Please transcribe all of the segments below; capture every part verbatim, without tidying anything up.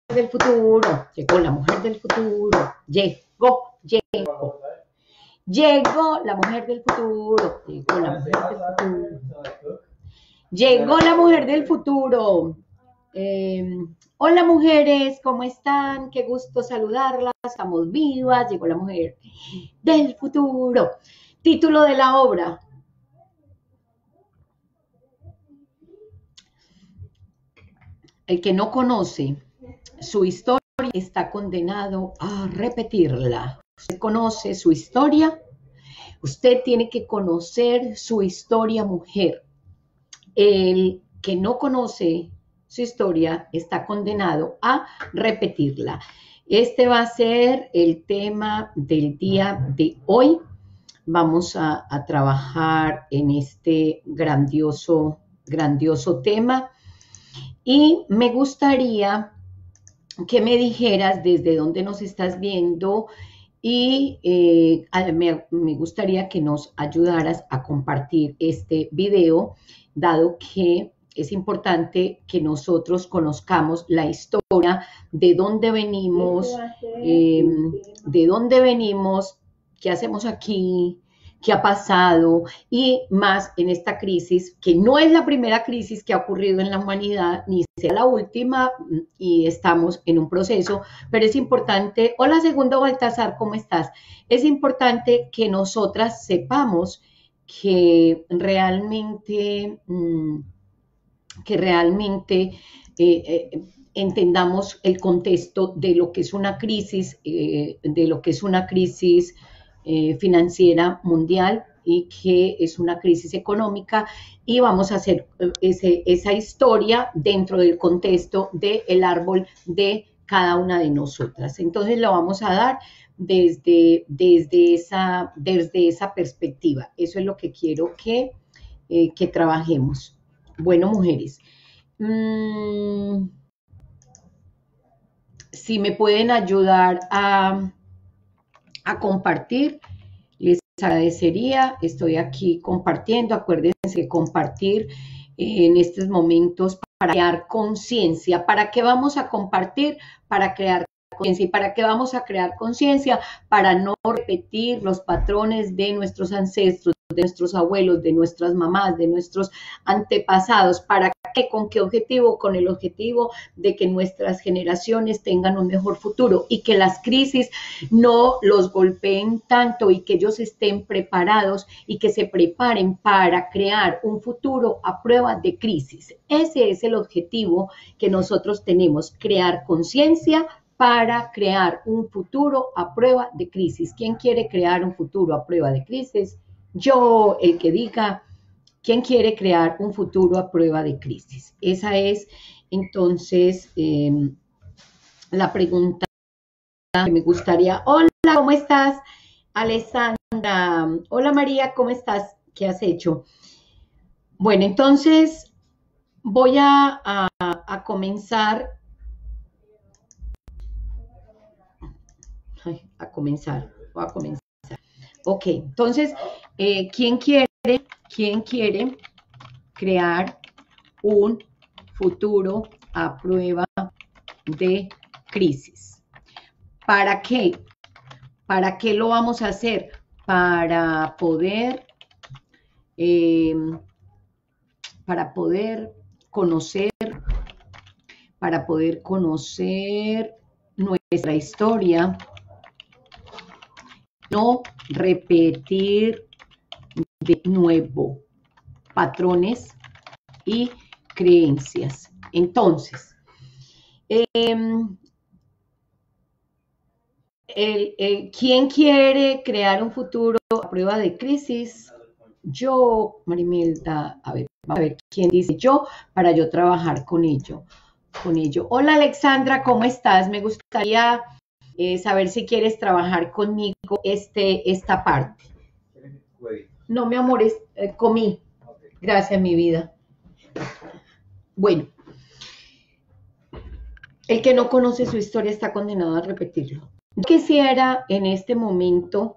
del futuro, llegó la mujer del futuro, llegó, llegó, llegó la mujer del futuro, llegó la mujer del futuro, llegó la mujer del futuro. Eh, hola mujeres, ¿cómo están? Qué gusto saludarlas, estamos vivas, llegó la mujer del futuro. Título de la obra: el que no conoce su historia está condenado a repetirla. Usted conoce su historia, usted tiene que conocer su historia, mujer. El que no conoce su historia está condenado a repetirla. Este va a ser el tema del día de hoy. Vamos a, a trabajar en este grandioso, grandioso tema. Y me gustaría que me dijeras desde dónde nos estás viendo y eh, me, me gustaría que nos ayudaras a compartir este video, dado que es importante que nosotros conozcamos la historia, de dónde venimos, eh, de dónde venimos, qué hacemos aquí, qué ha pasado, y más en esta crisis, que no es la primera crisis que ha ocurrido en la humanidad, ni será la última, y estamos en un proceso, pero es importante. Hola, Segundo Baltasar, ¿cómo estás? Es importante que nosotras sepamos que realmente, que realmente eh, eh, entendamos el contexto de lo que es una crisis, eh, de lo que es una crisis eh, financiera mundial y que es una crisis económica, y vamos a hacer ese, esa historia dentro del contexto del árbol de cada una de nosotras. Entonces lo vamos a dar desde, desde, esa, desde esa perspectiva. Eso es lo que quiero que, eh, que trabajemos. Bueno, mujeres, mmm, si me pueden ayudar a, a compartir, les agradecería. Estoy aquí compartiendo. Acuérdense que compartir eh, en estos momentos para crear conciencia. ¿Para qué vamos a compartir? Para crear conciencia. ¿Y para qué vamos a crear conciencia? Para no repetir los patrones de nuestros ancestros, de nuestros abuelos, de nuestras mamás, de nuestros antepasados. ¿Para qué? ¿Con qué objetivo? Con el objetivo de que nuestras generaciones tengan un mejor futuro y que las crisis no los golpeen tanto, y que ellos estén preparados y que se preparen para crear un futuro a prueba de crisis. Ese es el objetivo que nosotros tenemos: crear conciencia para crear un futuro a prueba de crisis. ¿Quién quiere crear un futuro a prueba de crisis? Yo, el que diga, ¿quién quiere crear un futuro a prueba de crisis? Esa es entonces eh, la pregunta que me gustaría. Hola, ¿cómo estás, Alessandra? Hola, María, ¿cómo estás? ¿Qué has hecho? Bueno, entonces voy a, a, a comenzar. Ay, a comenzar, voy a comenzar. Ok, entonces, eh, ¿quién quiere, quién quiere crear un futuro a prueba de crisis? ¿Para qué? ¿Para qué lo vamos a hacer? Para poder, eh, para poder conocer, para poder conocer nuestra historia, no repetir de nuevo patrones y creencias. Entonces, eh, el, el, ¿quién quiere crear un futuro a prueba de crisis? Yo, Marimelda, a ver, a ver quién dice yo, para yo trabajar con ello, con ello. Hola, Alexandra, ¿cómo estás? Me gustaría eh, saber si quieres trabajar conmigo este, esta parte. No, mi amor, es, eh, comí. Gracias, mi vida. Bueno, el que no conoce su historia está condenado a repetirlo. Yo quisiera en este momento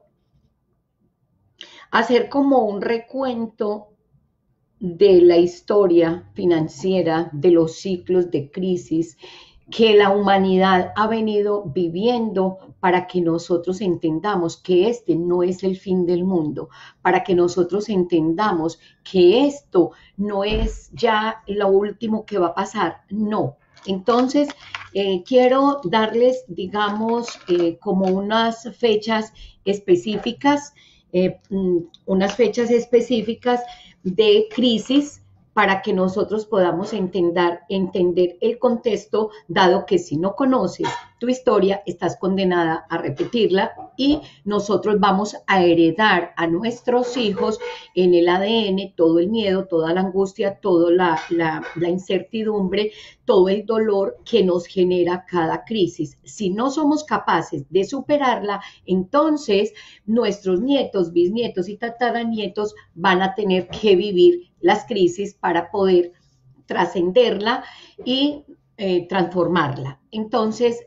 hacer como un recuento de la historia financiera, de los ciclos de crisis, que la humanidad ha venido viviendo para que nosotros entendamos que este no es el fin del mundo, para que nosotros entendamos que esto no es ya lo último que va a pasar, no. Entonces, eh, quiero darles, digamos, eh, como unas fechas específicas, eh, unas fechas específicas de crisis para que nosotros podamos entender, entender el contexto, dado que si no conoces tu historia, estás condenada a repetirla y nosotros vamos a heredar a nuestros hijos en el A D N todo el miedo, toda la angustia, toda la, la, la incertidumbre, todo el dolor que nos genera cada crisis. Si no somos capaces de superarla, entonces nuestros nietos, bisnietos y tataranietos van a tener que vivir las crisis para poder trascenderla y eh, transformarla. Entonces,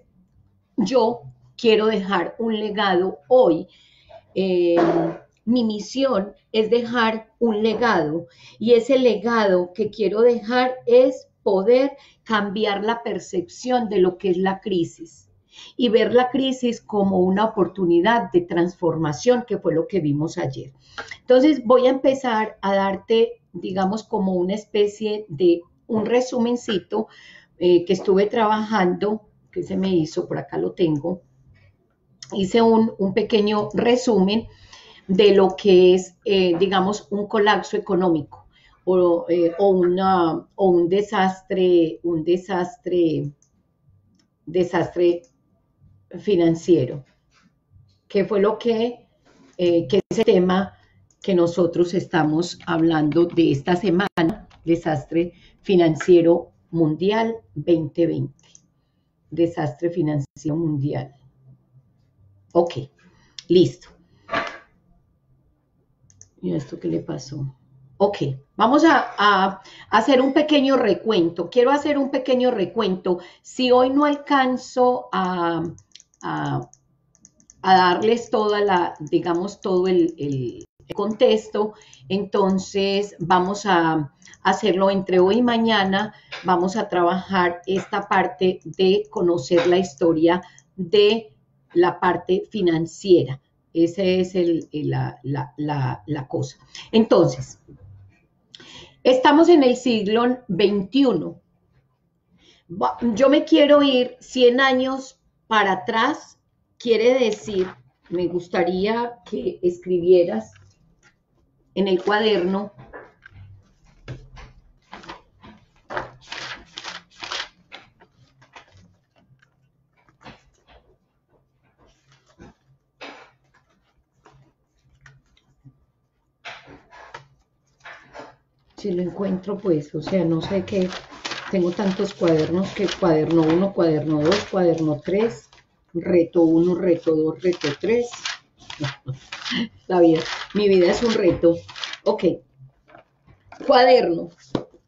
yo quiero dejar un legado hoy. Eh, mi misión es dejar un legado y ese legado que quiero dejar es poder cambiar la percepción de lo que es la crisis y ver la crisis como una oportunidad de transformación, que fue lo que vimos ayer. Entonces voy a empezar a darte, digamos, como una especie de un resumencito eh, que estuve trabajando, que se me hizo, por acá lo tengo. Hice un, un pequeño resumen de lo que es, eh, digamos, un colapso económico o, eh, o, una, o un desastre, un desastre, desastre financiero, que fue lo que, eh, que es el tema que nosotros estamos hablando de esta semana, desastre financiero mundial veinte veinte, desastre financiero mundial. Ok, listo. ¿Y esto qué le pasó? Ok, vamos a, a, hacer un pequeño recuento. Quiero hacer un pequeño recuento. Si hoy no alcanzo a, a, a darles toda la, digamos, todo el, el, el contexto, entonces vamos a hacerlo entre hoy y mañana. Vamos a trabajar esta parte de conocer la historia de la parte financiera. Esa es el, la, la, la, la cosa. Entonces, estamos en el siglo veintiuno. Yo me quiero ir cien años para atrás. Quiere decir, me gustaría que escribieras en el cuaderno si lo encuentro, pues, o sea, no sé qué, tengo tantos cuadernos que cuaderno uno, cuaderno dos, cuaderno tres, reto uno, reto dos, reto tres. La vida, mi vida es un reto. Ok, cuaderno.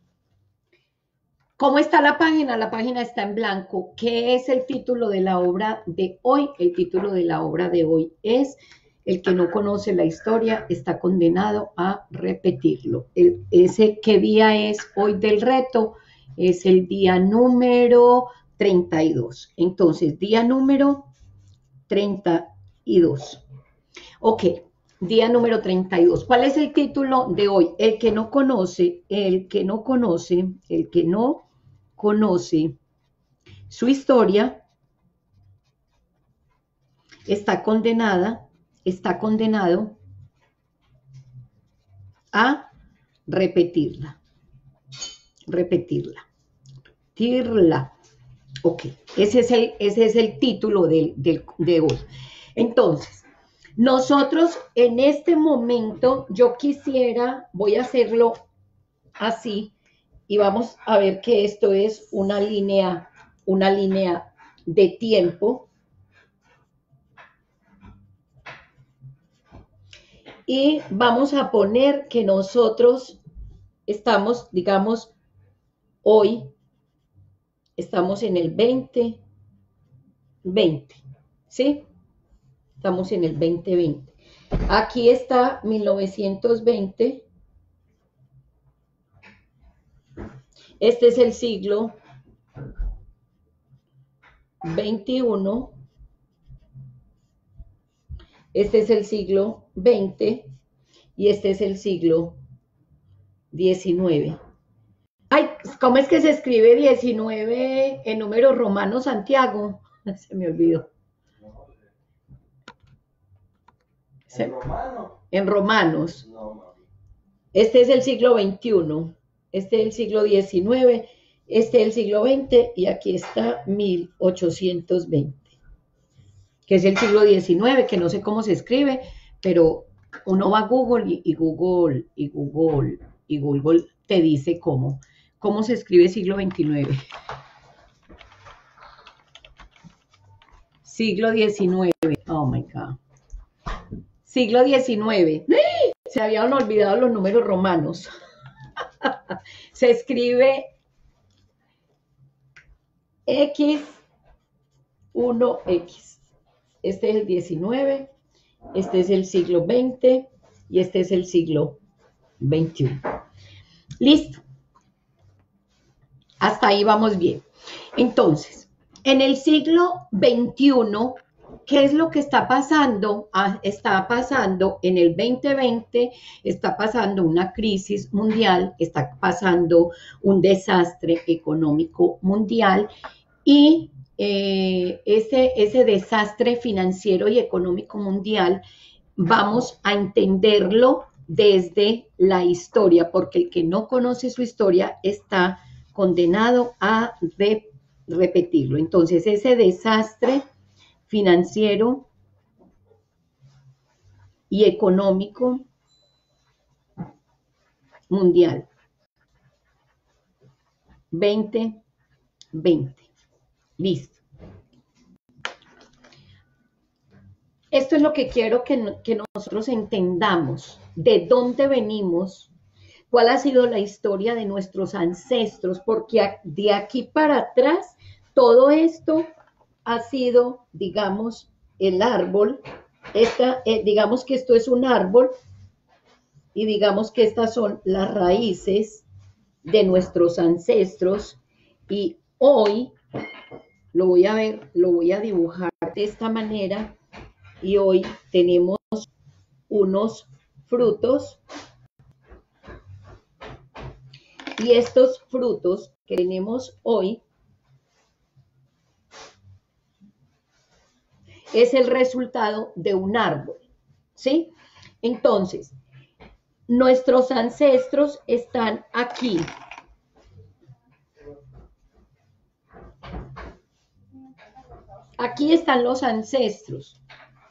¿Cómo está la página? La página está en blanco. ¿Qué es el título de la obra de hoy? El título de la obra de hoy es El que no conoce la historia está condenado a repetirlo. El, ese, ¿qué día es hoy del reto? Es el día número treinta y dos. Entonces, día número treinta y dos. Ok, día número treinta y dos. ¿Cuál es el título de hoy? El que no conoce, el que no conoce, el que no conoce su historia está condenada, está condenado a repetirla, repetirla, repetirla. Ok, ese es el, ese es el título de, de, de hoy. Entonces, nosotros en este momento, yo quisiera, voy a hacerlo así, y vamos a ver que esto es una línea, una línea de tiempo. Y vamos a poner que nosotros estamos, digamos, hoy, estamos en el veinte veinte, ¿sí? Estamos en el veinte veinte. Aquí está mil novecientos veinte. Este es el siglo veintiuno, este es el siglo veinte y este es el siglo diecinueve. Ay, ¿cómo es que se escribe diecinueve en números romanos, Santiago? Se me olvidó. ¿En romano? En romanos. No, mami. Este es el siglo veintiuno, este es el siglo diecinueve, este es el siglo veinte y aquí está mil ochocientos veinte, que es el siglo diecinueve, que no sé cómo se escribe, pero uno va a Google y, y Google y Google y Google te dice cómo, cómo se escribe siglo veintinueve. Siglo diecinueve, oh my God. Siglo diecinueve. Se habían olvidado los números romanos. Se escribe X uno X. Este es el diecinueve, este es el siglo veinte y este es el siglo veintiuno. Listo. Hasta ahí vamos bien. Entonces, en el siglo veintiuno, ¿qué es lo que está pasando? Ah, está pasando en el veinte veinte, está pasando una crisis mundial, está pasando un desastre económico mundial y eh, ese, ese desastre financiero y económico mundial vamos a entenderlo desde la historia, porque el que no conoce su historia está condenado a re, repetirlo. Entonces, ese desastre financiero y económico mundial veinte veinte. Listo. Esto es lo que quiero que, que nosotros entendamos, de dónde venimos, cuál ha sido la historia de nuestros ancestros, porque de aquí para atrás todo esto ha sido, digamos, el árbol, esta, eh, digamos que esto es un árbol y digamos que estas son las raíces de nuestros ancestros y hoy lo voy a ver, lo voy a dibujar de esta manera y hoy tenemos unos frutos y estos frutos que tenemos hoy es el resultado de un árbol, ¿sí? Entonces, nuestros ancestros están aquí. Aquí están los ancestros.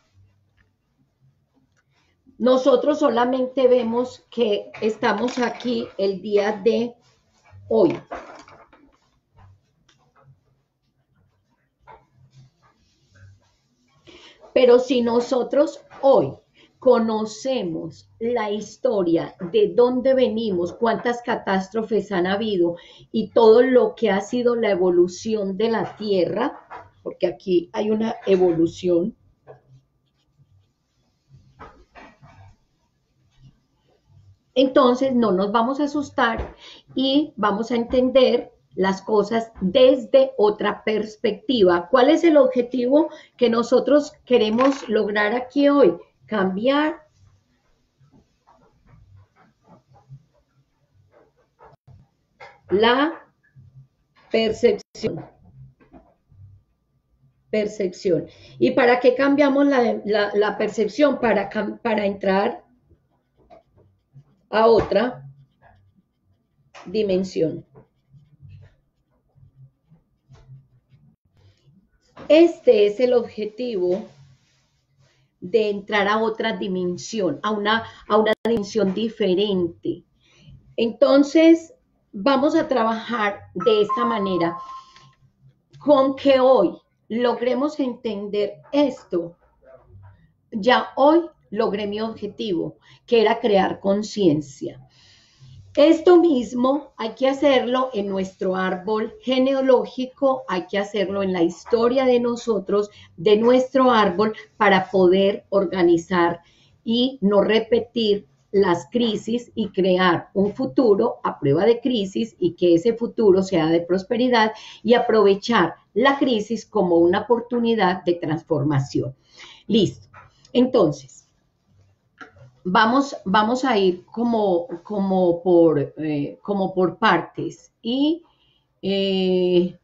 Nosotros solamente vemos que estamos aquí el día de hoy. Pero si nosotros hoy conocemos la historia de dónde venimos, cuántas catástrofes han habido y todo lo que ha sido la evolución de la Tierra, porque aquí hay una evolución, entonces no nos vamos a asustar y vamos a entender las cosas desde otra perspectiva. ¿Cuál es el objetivo que nosotros queremos lograr aquí hoy? Cambiar la percepción. Percepción. ¿Y para qué cambiamos la, la, la percepción? Para, para entrar a otra dimensión. Este es el objetivo de entrar a otra dimensión, a una, a una dimensión diferente. Entonces, vamos a trabajar de esta manera. Con que hoy logremos entender esto, ya hoy logré mi objetivo, que era crear conciencia. Esto mismo hay que hacerlo en nuestro árbol genealógico, hay que hacerlo en la historia de nosotros, de nuestro árbol, para poder organizar y no repetir las crisis y crear un futuro a prueba de crisis y que ese futuro sea de prosperidad y aprovechar la crisis como una oportunidad de transformación. Listo. Entonces, vamos, vamos a ir como, como, por, eh, como por partes y eh,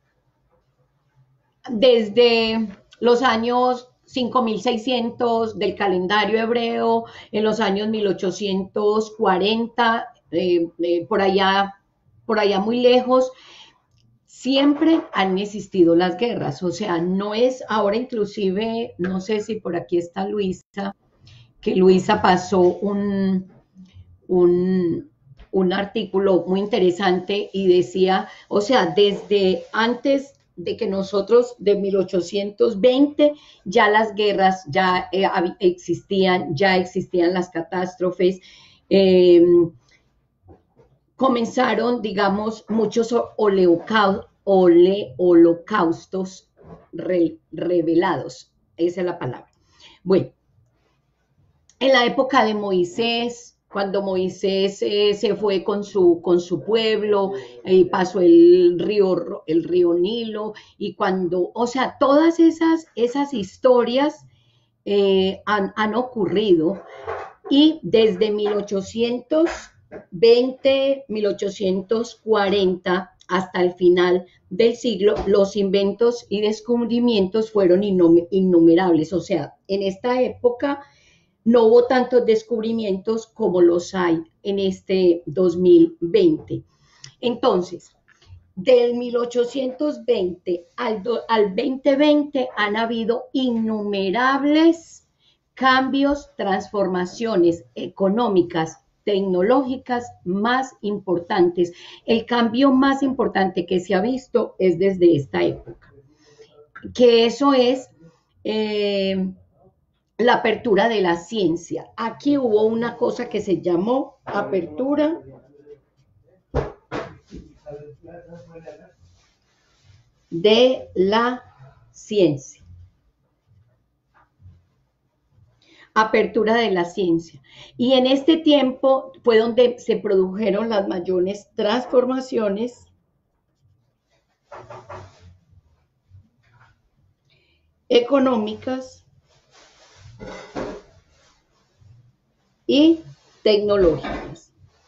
desde los años cinco mil seiscientos del calendario hebreo, en los años mil ochocientos cuarenta, eh, eh, por allá, por allá muy lejos, siempre han existido las guerras. O sea, no es ahora inclusive, no sé si por aquí está Luisa, que Luisa pasó un, un, un artículo muy interesante y decía, o sea, desde antes de que nosotros, de mil ochocientos veinte, ya las guerras ya eh, existían, ya existían las catástrofes, eh, comenzaron, digamos, muchos oleocaustos, ole, holocaustos re, revelados, esa es la palabra. Bueno, en la época de Moisés, cuando Moisés eh, se fue con su, con su pueblo, eh, pasó el río, el río Nilo, y cuando, o sea, todas esas, esas historias eh, han, han ocurrido, y desde mil ochocientos veinte, mil ochocientos cuarenta, hasta el final del siglo, los inventos y descubrimientos fueron innumerables. O sea, en esta época no hubo tantos descubrimientos como los hay en este dos mil veinte. Entonces, del mil ochocientos veinte al, do, al veinte veinte han habido innumerables cambios, transformaciones económicas, tecnológicas más importantes. El cambio más importante que se ha visto es desde esta época, que eso es eh, la apertura de la ciencia. Aquí hubo una cosa que se llamó apertura de la ciencia. Apertura de la ciencia. Y en este tiempo fue donde se produjeron las mayores transformaciones económicas y tecnológicas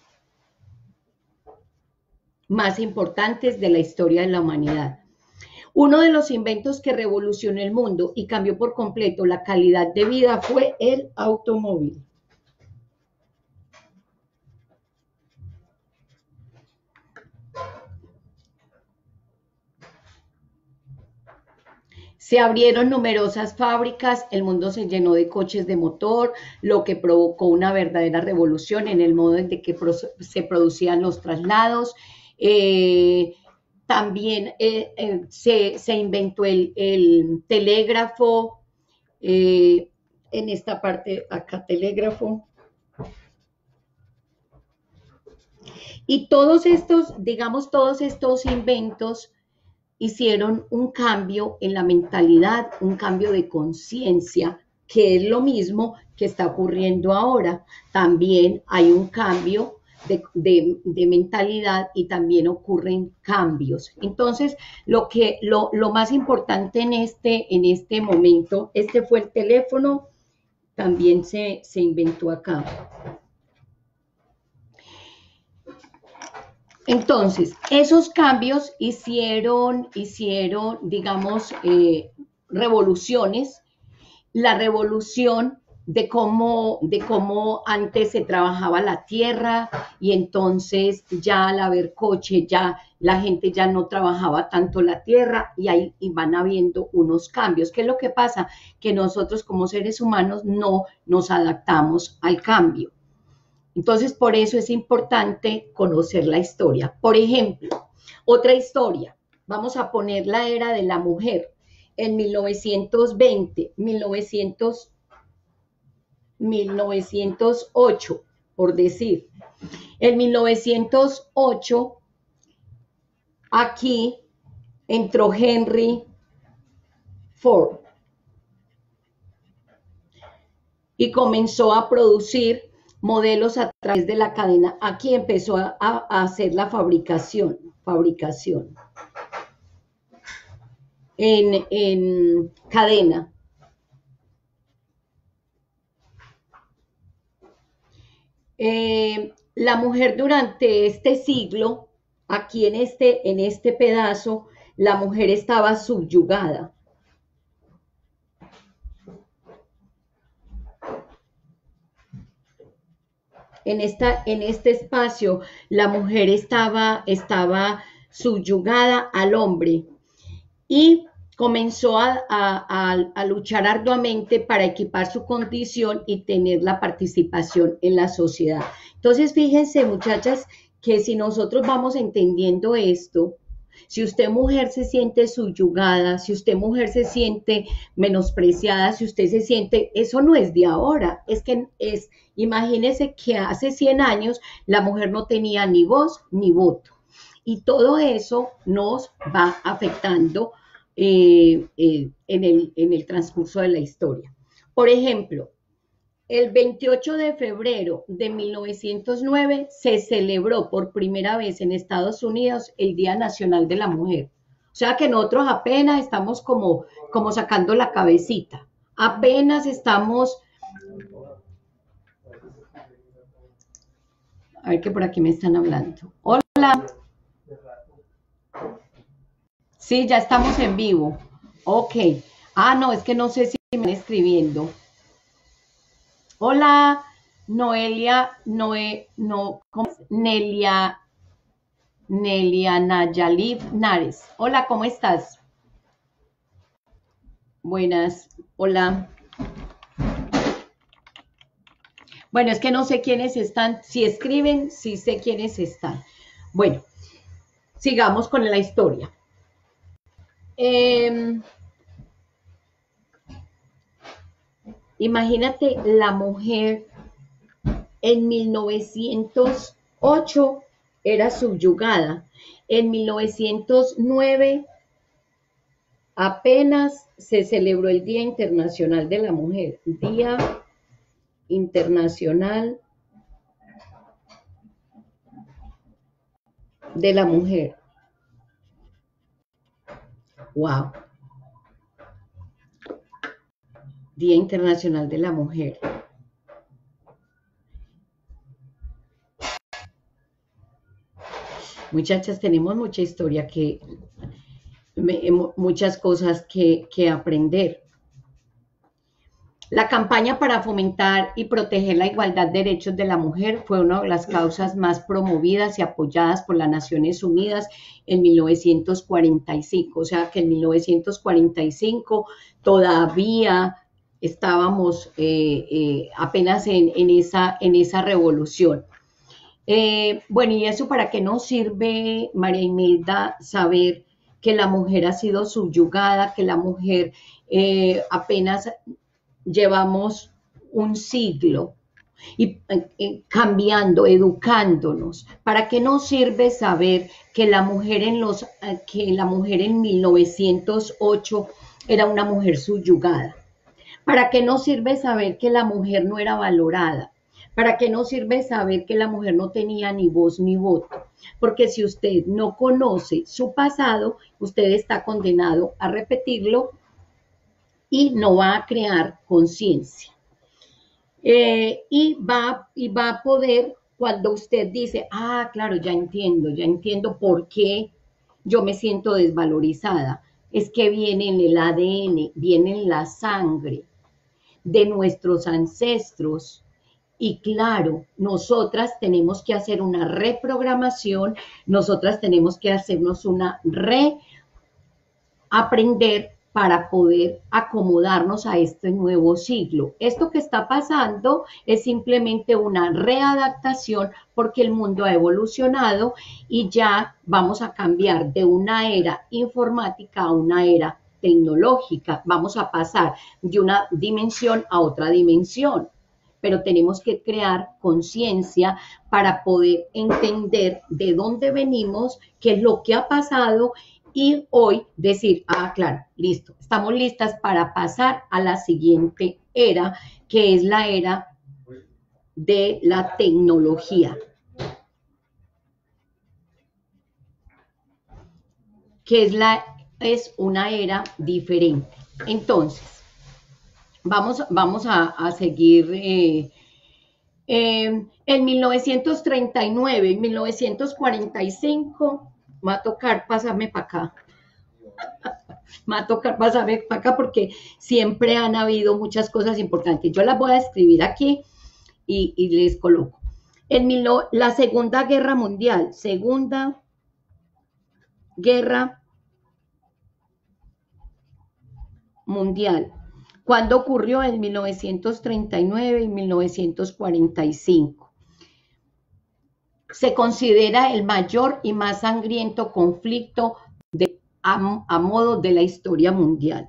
más importantes de la historia de la humanidad. Uno de los inventos que revolucionó el mundo y cambió por completo la calidad de vida fue el automóvil. Se abrieron numerosas fábricas, el mundo se llenó de coches de motor, lo que provocó una verdadera revolución en el modo en que se producían los traslados. Eh, también eh, eh, se, se inventó el, el telégrafo, eh, en esta parte acá telégrafo. Y todos estos, digamos, todos estos inventos hicieron un cambio en la mentalidad, un cambio de conciencia, que es lo mismo que está ocurriendo ahora. También hay un cambio de, de, de mentalidad y también ocurren cambios. Entonces, lo, que, lo, lo más importante en este, en este momento, este fue el teléfono, también se, se inventó acá. Entonces, esos cambios hicieron, hicieron digamos, eh, revoluciones. La revolución de cómo, de cómo antes se trabajaba la tierra y entonces ya al haber coche, ya la gente ya no trabajaba tanto la tierra y ahí y van habiendo unos cambios. ¿Qué es lo que pasa? Que nosotros como seres humanos no nos adaptamos al cambio. Entonces, por eso es importante conocer la historia. Por ejemplo, otra historia. Vamos a poner la era de la mujer. En mil novecientos veinte, mil novecientos, mil novecientos ocho, por decir. En mil novecientos ocho, aquí entró Henry Ford y comenzó a producir modelos a través de la cadena. Aquí empezó a, a hacer la fabricación, fabricación en, en cadena. Eh, la mujer durante este siglo, aquí en este, en este pedazo, la mujer estaba subyugada. En, esta, en este espacio, la mujer estaba, estaba subyugada al hombre y comenzó a, a, a, a luchar arduamente para equipar su condición y tener la participación en la sociedad. Entonces, fíjense, muchachas, que si nosotros vamos entendiendo esto, si usted mujer se siente subyugada, si usted mujer se siente menospreciada, si usted se siente, eso no es de ahora, es que es, imagínese que hace cien años la mujer no tenía ni voz ni voto. Y todo eso nos va afectando eh, eh, en, el, en el transcurso de la historia. Por ejemplo, el veintiocho de febrero de mil novecientos nueve se celebró por primera vez en Estados Unidos el Día Nacional de la Mujer. O sea que nosotros apenas estamos como, como sacando la cabecita. Apenas estamos... A ver que por aquí me están hablando. Hola. Sí, ya estamos en vivo. Ok. Ah, no, es que no sé si me están escribiendo. Hola, Noelia, Noé, no, ¿cómo es? Nelia, Nelia Nayalif Nares. Hola, ¿cómo estás? Buenas, hola. Bueno, es que no sé quiénes están. Si escriben, sí sé quiénes están. Bueno, sigamos con la historia. Eh, imagínate la mujer en mil novecientos ocho era subyugada. En mil novecientos nueve apenas se celebró el Día Internacional de la Mujer. Día Internacional de la Mujer. Wow. Día Internacional de la Mujer. Muchachas, tenemos mucha historia que, muchas cosas que, que aprender. La campaña para fomentar y proteger la igualdad de derechos de la mujer fue una de las causas más promovidas y apoyadas por las Naciones Unidas en mil novecientos cuarenta y cinco. O sea que en mil novecientos cuarenta y cinco todavía estábamos eh, eh, apenas en, en, esa, en esa revolución. Eh, bueno, ¿y eso para qué nos sirve, María Imelda, saber que la mujer ha sido subyugada, que la mujer eh, apenas llevamos un siglo y eh, cambiando, educándonos? ¿Para qué nos sirve saber que la mujer en los eh, que la mujer en mil novecientos ocho era una mujer subyugada? ¿Para qué nos sirve saber que la mujer no era valorada? ¿Para qué nos sirve saber que la mujer no tenía ni voz ni voto? Porque si usted no conoce su pasado, usted está condenado a repetirlo y no va a crear conciencia. Eh, y, va, y va a poder, cuando usted dice, ah, claro, ya entiendo, ya entiendo por qué yo me siento desvalorizada. Es que viene en el A D N, viene en la sangre de nuestros ancestros. Y claro, nosotras tenemos que hacer una reprogramación, nosotras tenemos que hacernos una reaprender para poder acomodarnos a este nuevo siglo. Esto que está pasando es simplemente una readaptación porque el mundo ha evolucionado y ya vamos a cambiar de una era informática a una era tecnológica. Vamos a pasar de una dimensión a otra dimensión. Pero tenemos que crear conciencia para poder entender de dónde venimos, qué es lo que ha pasado y hoy decir, ah, claro, listo, estamos listas para pasar a la siguiente era, que es la era de la tecnología, que es, la, es una era diferente. Entonces, vamos, vamos a, a seguir. Eh, eh, en mil novecientos treinta y nueve y mil novecientos cuarenta y cinco, me va a tocar pasarme para acá. Me va a tocar pasarme para acá porque siempre han habido muchas cosas importantes. Yo las voy a escribir aquí y, y les coloco. En mil, la Segunda Guerra Mundial, Segunda Guerra Mundial. ¿Cuándo ocurrió? En mil novecientos treinta y nueve y mil novecientos cuarenta y cinco. Se considera el mayor y más sangriento conflicto de, a, a modo de la historia mundial.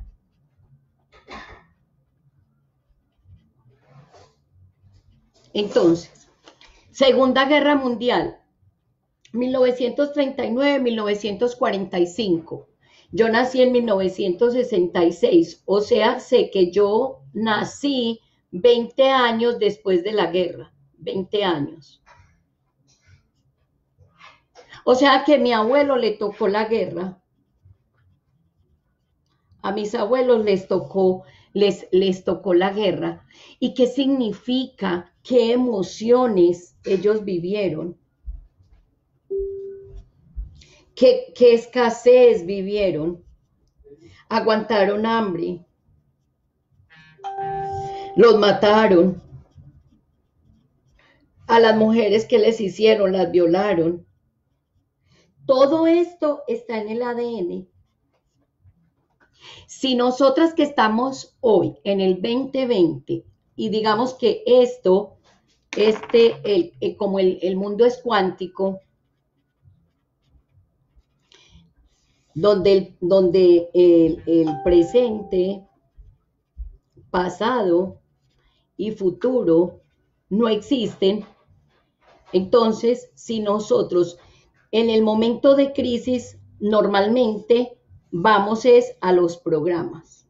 Entonces, Segunda Guerra Mundial, mil novecientos treinta y nueve a mil novecientos cuarenta y cinco. Yo nací en mil novecientos sesenta y seis, o sea, sé que yo nací veinte años después de la guerra, veinte años. O sea que a mi abuelo le tocó la guerra. A mis abuelos les tocó, les, les tocó la guerra. ¿Y qué significa? ¿Qué emociones ellos vivieron? ¿Qué, qué escasez vivieron? Aguantaron hambre. Los mataron. A las mujeres que les hicieron, las violaron. Todo esto está en el A D N. Si nosotras que estamos hoy en el veinte veinte y digamos que esto, este, el, el, como el, el mundo es cuántico, donde el, donde el, el presente, pasado y futuro no existen, entonces si nosotros en el momento de crisis normalmente vamos es a los programas.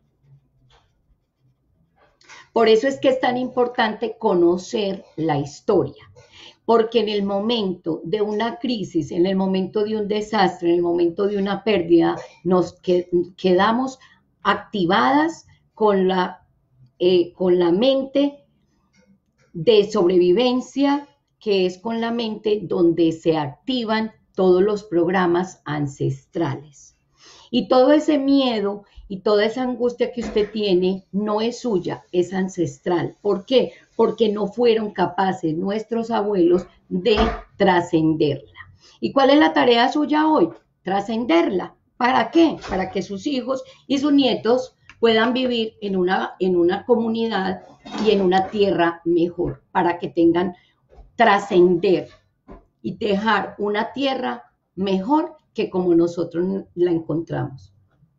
Por eso es que es tan importante conocer la historia, porque en el momento de una crisis, en el momento de un desastre, en el momento de una pérdida, nos quedamos activadas con la, eh, con la mente de sobrevivencia, que es con la mente donde se activan todos los programas ancestrales. Y todo ese miedo y toda esa angustia que usted tiene no es suya, es ancestral. ¿Por qué? Porque no fueron capaces nuestros abuelos de trascenderla. ¿Y cuál es la tarea suya hoy? Trascenderla. ¿Para qué? Para que sus hijos y sus nietos puedan vivir en una, en una comunidad y en una tierra mejor, para que tengan trascender y dejar una tierra mejor que como nosotros la encontramos.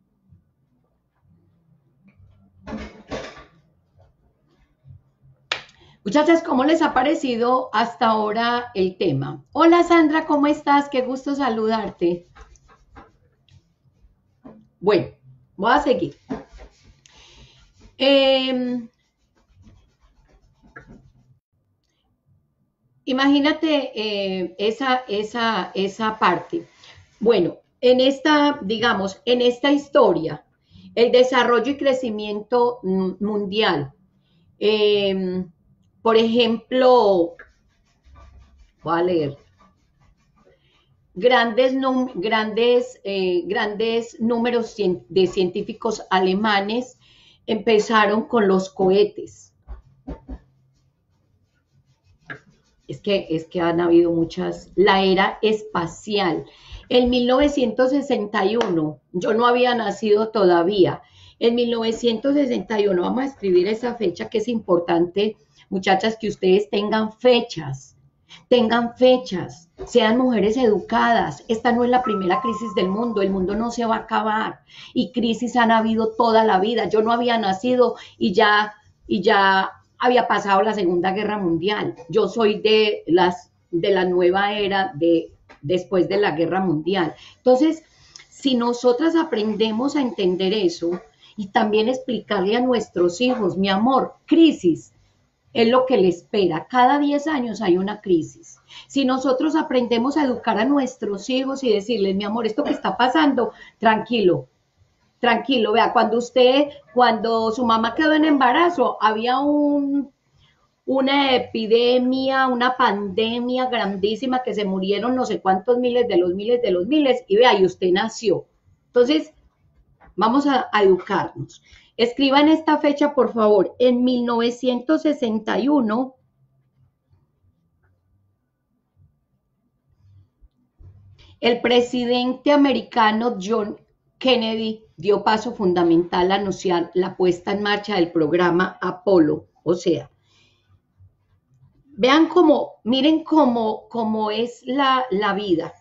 Muchachas, ¿cómo les ha parecido hasta ahora el tema? Hola Sandra, ¿cómo estás? Qué gusto saludarte. Bueno, voy a seguir. Eh, imagínate eh, esa, esa, esa parte. Bueno, en esta, digamos, en esta historia, el desarrollo y crecimiento mundial, eh, por ejemplo, voy a leer, grandes, grandes, eh, grandes números de científicos alemanes empezaron con los cohetes. Es que, es que han habido muchas, la era espacial. En mil novecientos sesenta y uno, yo no había nacido todavía, en mil novecientos sesenta y uno, vamos a escribir esa fecha que es importante, muchachas, que ustedes tengan fechas, tengan fechas, sean mujeres educadas. Esta no es la primera crisis del mundo, el mundo no se va a acabar y crisis han habido toda la vida. Yo no había nacido y ya, y ya había pasado la Segunda Guerra Mundial. Yo soy de, las, de la nueva era de después de la Guerra Mundial. Entonces, si nosotras aprendemos a entender eso y también explicarle a nuestros hijos, mi amor, crisis, es lo que le espera. Cada diez años hay una crisis. Si nosotros aprendemos a educar a nuestros hijos y decirles, mi amor, esto que está pasando, tranquilo, tranquilo, vea, cuando usted, cuando su mamá quedó en embarazo, había un, una epidemia, una pandemia grandísima que se murieron no sé cuántos miles de los miles de los miles, y vea, y usted nació. Entonces, vamos a, a educarnos. Escriban esta fecha, por favor. En mil novecientos sesenta y uno, el presidente americano John Kennedy dio paso fundamental a anunciar la puesta en marcha del programa Apolo. O sea, vean cómo, miren cómo, cómo es la, la vida.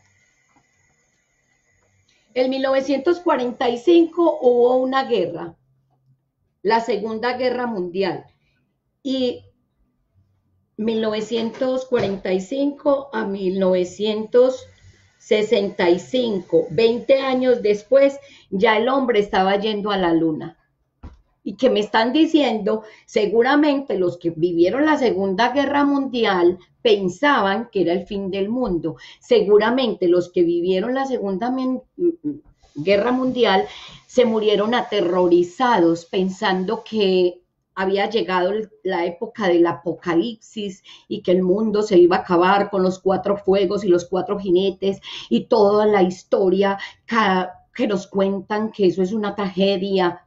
En mil novecientos cuarenta y cinco hubo una guerra, la Segunda Guerra Mundial, y mil novecientos cuarenta y cinco a mil novecientos sesenta y cinco, veinte años después, ya el hombre estaba yendo a la luna. Y que me están diciendo, seguramente los que vivieron la Segunda Guerra Mundial pensaban que era el fin del mundo. Seguramente los que vivieron la Segunda Guerra Mundial se murieron aterrorizados pensando que había llegado la época del apocalipsis y que el mundo se iba a acabar con los cuatro fuegos y los cuatro jinetes y toda la historia que nos cuentan que eso es una tragedia.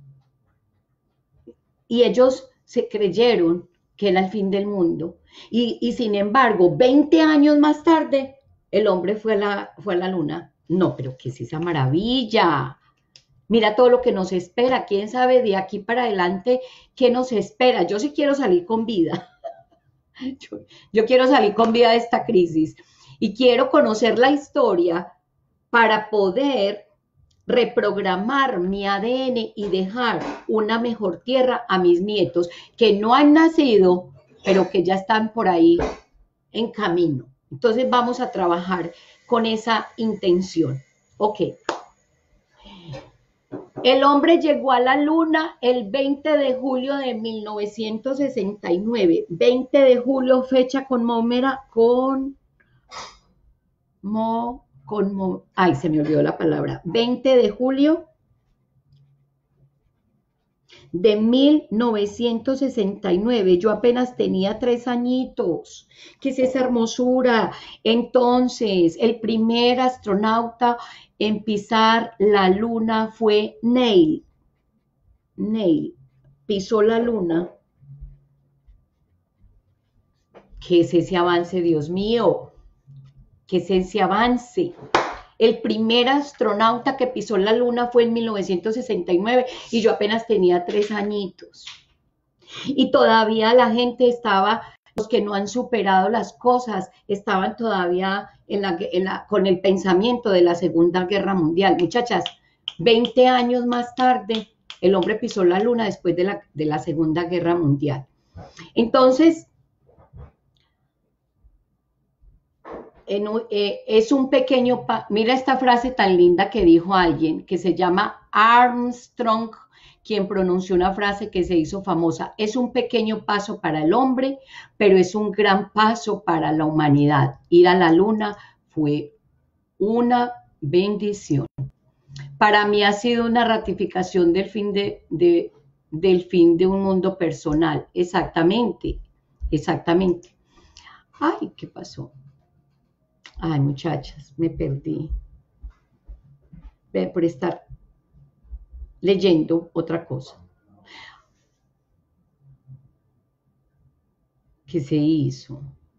Y ellos se creyeron que era el fin del mundo. Y, y sin embargo, veinte años más tarde, el hombre fue a la, fue a la luna. No, pero ¿qué es esa maravilla? Mira todo lo que nos espera. ¿Quién sabe de aquí para adelante qué nos espera? Yo sí quiero salir con vida. Yo, yo quiero salir con vida de esta crisis. Y quiero conocer la historia para poder reprogramar mi A D N y dejar una mejor tierra a mis nietos que no han nacido, pero que ya están por ahí en camino. Entonces vamos a trabajar con esa intención. Ok. El hombre llegó a la luna el veinte de julio de mil novecientos sesenta y nueve. veinte de julio, fecha conmemora con mo Con, ay, se me olvidó la palabra, veinte de julio de mil novecientos sesenta y nueve, yo apenas tenía tres añitos. ¿Qué es esa hermosura? Entonces, el primer astronauta en pisar la luna fue Neil. Neil pisó la luna. ¿Qué es ese avance, Dios mío? ¿Qué es ese avance? El primer astronauta que pisó la luna fue en mil novecientos sesenta y nueve y yo apenas tenía tres añitos. Y todavía la gente estaba, los que no han superado las cosas, estaban todavía en la, en la, con el pensamiento de la Segunda Guerra Mundial. Muchachas, veinte años más tarde, el hombre pisó la luna después de la, de la Segunda Guerra Mundial. Entonces, En, eh, es un pequeño, pa mira esta frase tan linda que dijo alguien, que se llama Armstrong, quien pronunció una frase que se hizo famosa: es un pequeño paso para el hombre, pero es un gran paso para la humanidad. Ir a la luna fue una bendición. Para mí ha sido una ratificación del fin de, de, del fin de un mundo personal. Exactamente, exactamente. Ay, ¿qué pasó? Ay, muchachas, me perdí. Por estar leyendo otra cosa. ¿Qué se hizo?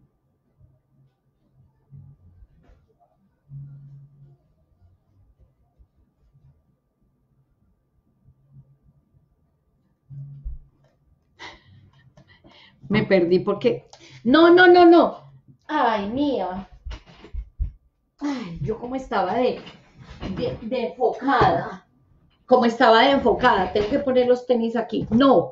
Me perdí porque... No, no, no, no. Ay, mía. Ay, yo como estaba de, de, de enfocada. Como estaba de enfocada. Tengo que poner los tenis aquí. No.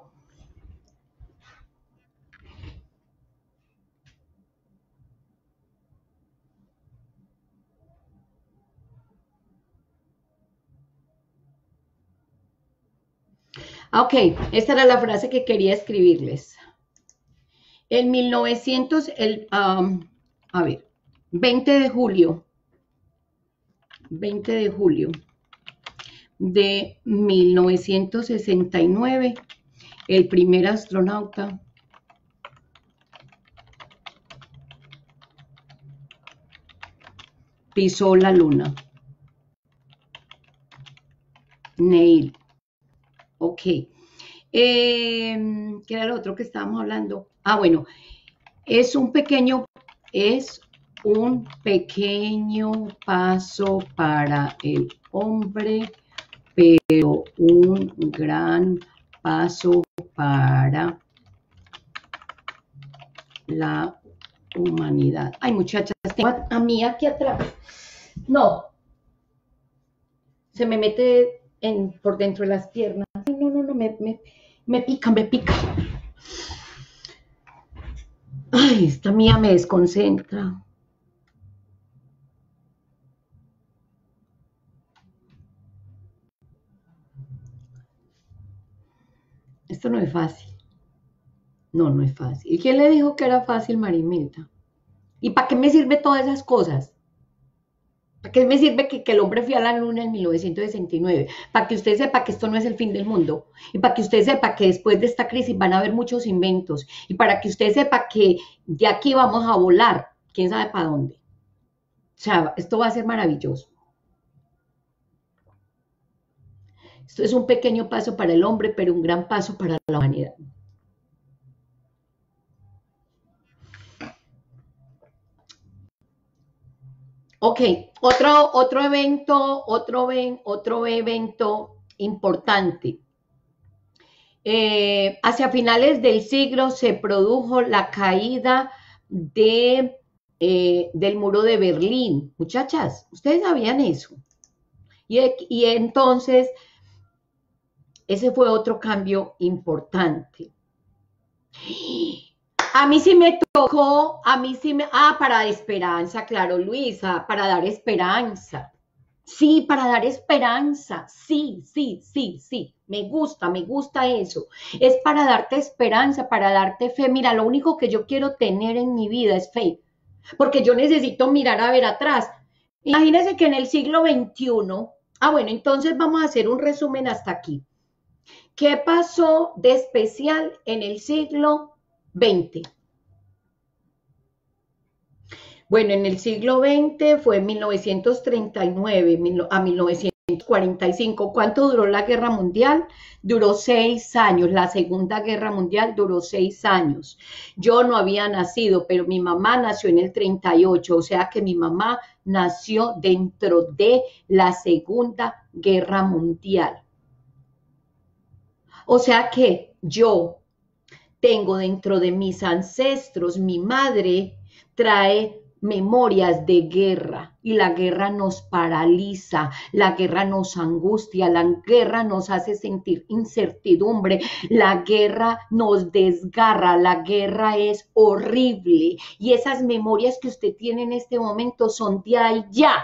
Ok, esta era la frase que quería escribirles. En mil novecientos, el, um, a ver, veinte de julio, veinte de julio de mil novecientos sesenta y nueve, el primer astronauta pisó la luna. Neil. Ok. Eh, ¿Qué era lo otro que estábamos hablando? Ah, bueno, es un pequeño, es un pequeño paso para el hombre, pero un gran paso para la humanidad. Ay, muchachas, tengo a, a mí aquí atrás. No. Se me mete en, por dentro de las piernas. Ay, no, no, no, me, me, me pica, me pica. Ay, esta mía me desconcentra. Esto no es fácil. No, no es fácil. ¿Y quién le dijo que era fácil, Marimelda? ¿Y para qué me sirve todas esas cosas? ¿Para qué me sirve que, que el hombre fue a la luna en mil novecientos sesenta y nueve? Para que usted sepa que esto no es el fin del mundo. Y para que usted sepa que después de esta crisis van a haber muchos inventos. Y para que usted sepa que de aquí vamos a volar. ¿Quién sabe para dónde? O sea, esto va a ser maravilloso. Esto es un pequeño paso para el hombre, pero un gran paso para la humanidad. Ok, otro, otro evento, otro, otro evento importante. Eh, hacia finales del siglo se produjo la caída de, eh, del muro de Berlín. Muchachas, ¿ustedes sabían eso? Y, y entonces, ese fue otro cambio importante. A mí sí me tocó, a mí sí me... Ah, para dar esperanza, claro, Luisa, para dar esperanza. Sí, para dar esperanza. Sí, sí, sí, sí. Me gusta, me gusta eso. Es para darte esperanza, para darte fe. Mira, lo único que yo quiero tener en mi vida es fe. Porque yo necesito mirar a ver atrás. Imagínense que en el siglo veintiuno... Ah, bueno, entonces vamos a hacer un resumen hasta aquí. ¿Qué pasó de especial en el siglo veinte? Bueno, en el siglo veinte fue mil novecientos treinta y nueve a mil novecientos cuarenta y cinco. ¿Cuánto duró la guerra mundial? Duró seis años. La Segunda Guerra Mundial duró seis años. Yo no había nacido, pero mi mamá nació en el treinta y ocho, o sea que mi mamá nació dentro de la Segunda Guerra Mundial. O sea que yo tengo dentro de mis ancestros, mi madre trae memorias de guerra y la guerra nos paraliza, la guerra nos angustia, la guerra nos hace sentir incertidumbre, la guerra nos desgarra, la guerra es horrible y esas memorias que usted tiene en este momento son de allá.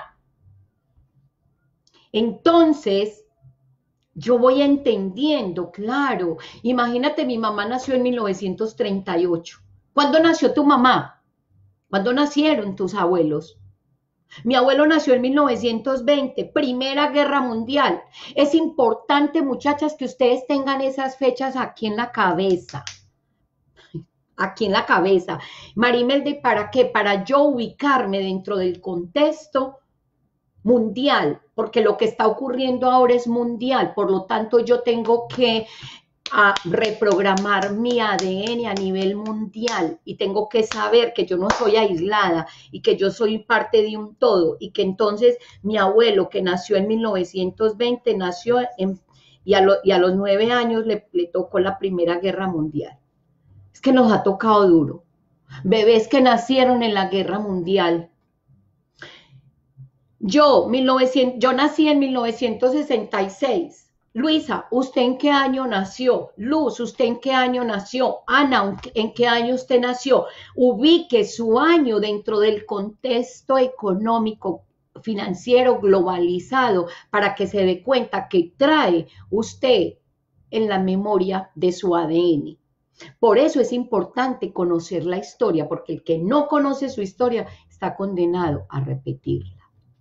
Entonces, yo voy entendiendo, claro. Imagínate, mi mamá nació en mil novecientos treinta y ocho. ¿Cuándo nació tu mamá? ¿Cuándo nacieron tus abuelos? Mi abuelo nació en mil novecientos veinte, Primera Guerra Mundial. Es importante, muchachas, que ustedes tengan esas fechas aquí en la cabeza. Aquí en la cabeza. Marimelda, ¿para qué? Para yo ubicarme dentro del contexto mundial, porque lo que está ocurriendo ahora es mundial, por lo tanto yo tengo que a reprogramar mi A D N a nivel mundial y tengo que saber que yo no soy aislada y que yo soy parte de un todo y que entonces mi abuelo que nació en mil novecientos veinte nació en, y, a lo, y a los nueve años le, le tocó la Primera Guerra Mundial. Es que nos ha tocado duro. Bebés que nacieron en la Guerra Mundial. Yo, mil novecientos, yo nací en mil novecientos sesenta y seis. Luisa, ¿usted en qué año nació? Luz, ¿usted en qué año nació? Ana, ¿en qué año usted nació? Ubique su año dentro del contexto económico, financiero, globalizado, para que se dé cuenta que trae usted en la memoria de su A D N. Por eso es importante conocer la historia, porque el que no conoce su historia está condenado a repetirla.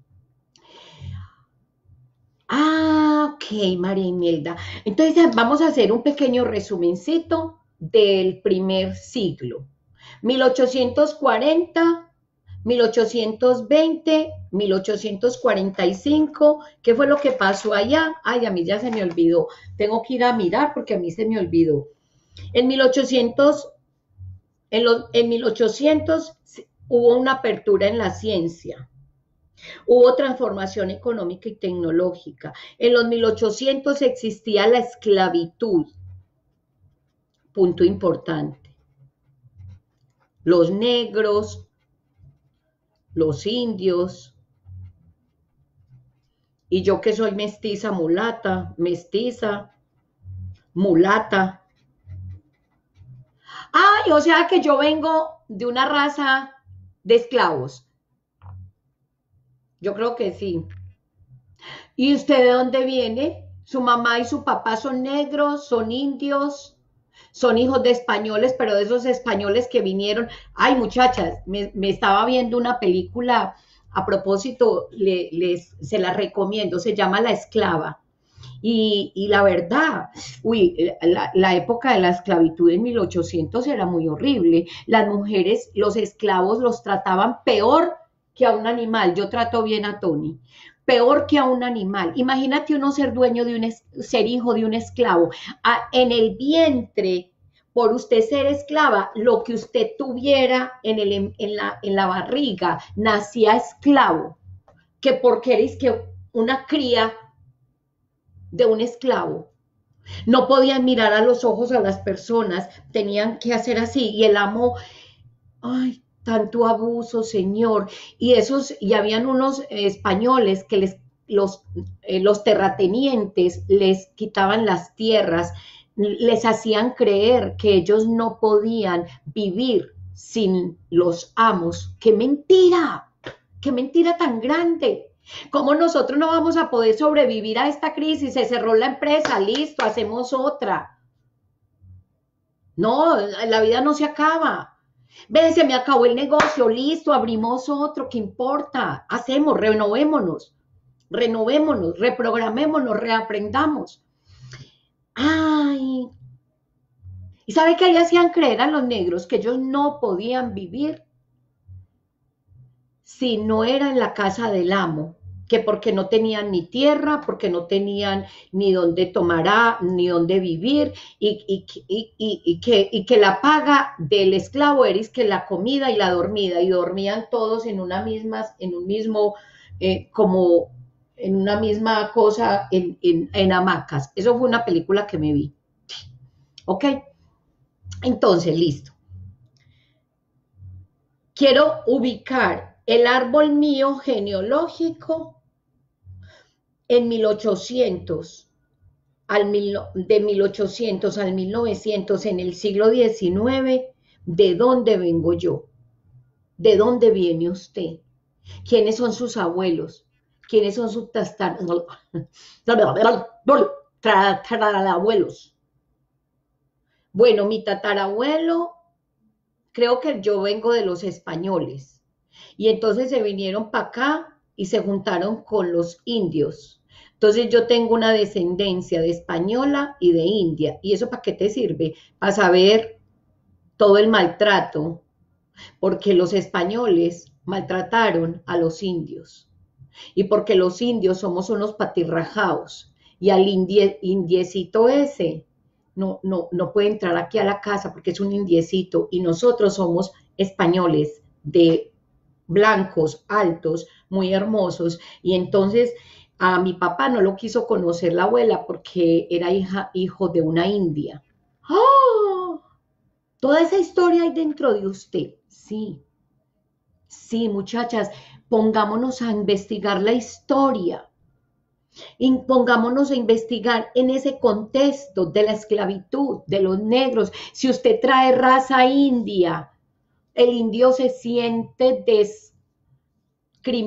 Ah, ok, María Imelda. Entonces vamos a hacer un pequeño resumencito del primer siglo. mil ochocientos cuarenta, mil ochocientos veinte, mil ochocientos cuarenta y cinco. ¿Qué fue lo que pasó allá? Ay, a mí ya se me olvidó. Tengo que ir a mirar porque a mí se me olvidó. En mil ochocientos, en, los, en mil ochocientos hubo una apertura en la ciencia. Hubo transformación económica y tecnológica. En los mil ochocientos existía la esclavitud. Punto importante. Los negros, los indios, y yo que soy mestiza, mulata, mestiza, mulata. Ay, o sea que yo vengo de una raza de esclavos. Yo creo que sí. ¿Y usted de dónde viene? Su mamá y su papá son negros, son indios, son hijos de españoles, pero de esos españoles que vinieron. Ay, muchachas, me, me estaba viendo una película, a propósito, le, les, se la recomiendo, se llama La Esclava. Y, y la verdad, uy, la, la época de la esclavitud en mil ochocientos era muy horrible. Las mujeres, los esclavos los trataban peor que a un animal. Yo trato bien a Tony. Peor que a un animal. Imagínate uno ser dueño de un, ser hijo de un esclavo. A, en el vientre, por usted ser esclava, lo que usted tuviera en, el, en, la, en la barriga, nacía esclavo. Que porque eres que una cría de un esclavo. No podían mirar a los ojos a las personas, tenían que hacer así. Y el amo, ay, tanto abuso, señor. Y esos, y habían unos eh, españoles que les, los, eh, los terratenientes les quitaban las tierras, les hacían creer que ellos no podían vivir sin los amos. ¡Qué mentira! ¡Qué mentira tan grande! ¿Cómo nosotros no vamos a poder sobrevivir a esta crisis? Se cerró la empresa, listo, hacemos otra. No, la vida no se acaba. Ve, se me acabó el negocio, listo, abrimos otro, ¿qué importa? Hacemos, renovémonos, renovémonos, reprogramémonos, reaprendamos. Ay, ¿y sabe qué le hacían creer a los negros? Que ellos no podían vivir si no era en la casa del amo, que porque no tenían ni tierra, porque no tenían ni dónde tomar, ni dónde vivir, y, y, y, y, y, que, y que la paga del esclavo era que la comida y la dormida, y dormían todos en una misma, en un mismo, eh, como en una misma cosa, en, en, en hamacas. Eso fue una película que me vi. ¿Ok? Entonces, listo. Quiero ubicar el árbol mío genealógico en mil ochocientos, al mil, de mil ochocientos al mil novecientos, en el siglo diecinueve, ¿de dónde vengo yo? ¿De dónde viene usted? ¿Quiénes son sus abuelos? ¿Quiénes son sus tatarabuelos? Bueno, mi tatarabuelo, creo que yo vengo de los españoles, y entonces se vinieron para acá y se juntaron con los indios. Entonces yo tengo una descendencia de española y de india. ¿Y eso para qué te sirve? Para saber todo el maltrato, porque los españoles maltrataron a los indios. Y porque los indios somos unos patirrajaos. Y al indie, indiecito ese no, no, no puede entrar aquí a la casa porque es un indiecito. Y nosotros somos españoles de blancos, altos, muy hermosos. Y entonces a mi papá no lo quiso conocer la abuela porque era hija, hijo de una india. ¡Oh! Toda esa historia hay dentro de usted. Sí, sí, muchachas, pongámonos a investigar la historia. Y pongámonos a investigar en ese contexto de la esclavitud, de los negros. Si usted trae raza india, el indio se siente des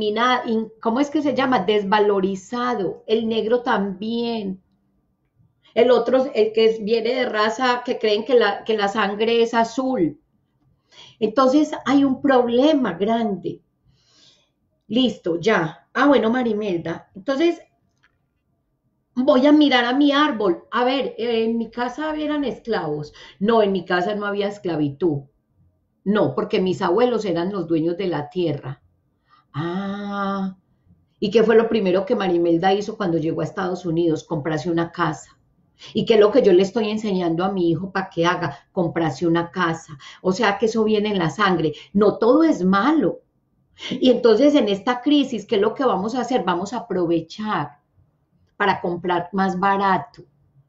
criminal, ¿cómo es que se llama? Desvalorizado, el negro también. El otro, el que es- viene de raza que creen que la, que la sangre es azul. Entonces hay un problema grande. Listo, ya. Ah, bueno, Marimelda. Entonces voy a mirar a mi árbol. A ver, en mi casa habían esclavos. No, en mi casa no había esclavitud. No, porque mis abuelos eran los dueños de la tierra. Ah, ¿y qué fue lo primero que Marimelda hizo cuando llegó a Estados Unidos? Comprarse una casa. ¿Y qué es lo que yo le estoy enseñando a mi hijo para que haga? Comprarse una casa. O sea que eso viene en la sangre. No todo es malo. Y entonces en esta crisis, ¿qué es lo que vamos a hacer? Vamos a aprovechar para comprar más barato.